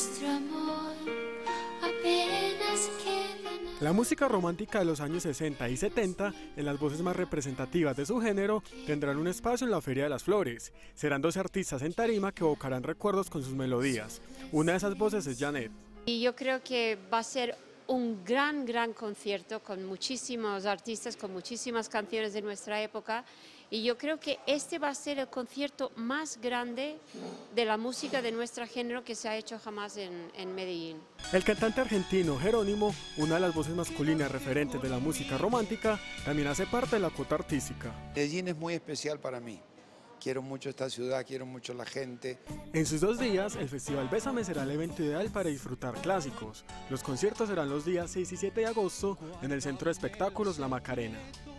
nuestro amor apenas queda nada. La música romántica de los años 60 y 70, en las voces más representativas de su género, tendrán un espacio en la Feria de las Flores. Serán 12 artistas en tarima que evocarán recuerdos con sus melodías. Una de esas voces es Janet. Y yo creo que va a ser un gran concierto con muchísimos artistas, con muchísimas canciones de nuestra época, y yo creo que este va a ser el concierto más grande de la música de nuestro género que se ha hecho jamás en Medellín. El cantante argentino Jerónimo, una de las voces masculinas referentes de la música romántica, también hace parte de la cuota artística. Medellín es muy especial para mí. Quiero mucho esta ciudad, quiero mucho la gente. En sus 2 días, el Festival Bésame será el evento ideal para disfrutar clásicos. Los conciertos serán los días 6 y 7 de agosto en el Centro de Espectáculos La Macarena.